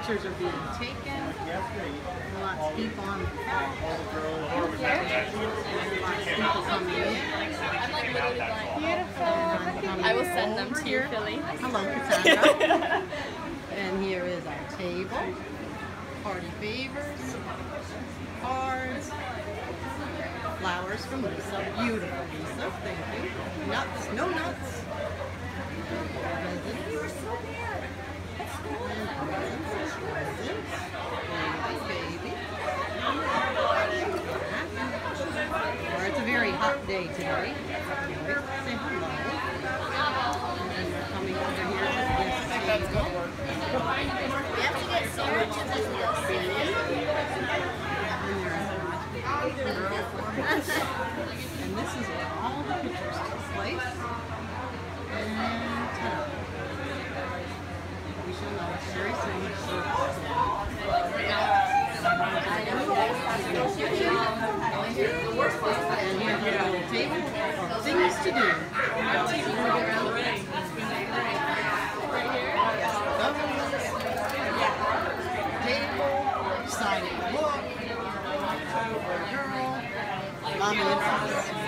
Pictures are being taken. Lots of people on the couch. Lots of people coming in. Beautiful. I will send them to you, Philly. Hello, Cassandra. And here is our table. Party favors. Cards. Flowers from Lisa. Beautiful, Lisa. Thank you. Nuts. No nuts. Presents. Baby. Or it's a very hot day today. Say hello. And then we're coming over here to this table. We have to get so much of this. And this is where all the pictures take place. And ta-da. We shall know very soon. And here's our little table of things to do. Table, signing a book, girl, mommy and